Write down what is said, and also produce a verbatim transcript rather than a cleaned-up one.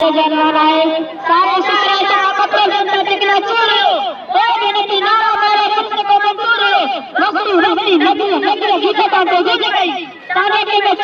जाने वाला है। सारे सूत्रों से कपड़े जनता टिकना चूरे ओ विनती नारा मारे पुत्र को मंजूर है। नौकरी नौकरी नौकरी नौकरी गीता का तो गई ताने के में